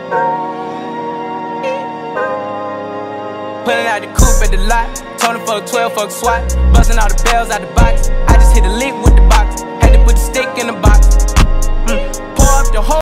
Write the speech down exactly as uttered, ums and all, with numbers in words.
Pulling out the coupe at the lot. Told him fuck twelve, fuck SWAT. Busting all the bells out the box. I just hit a lick with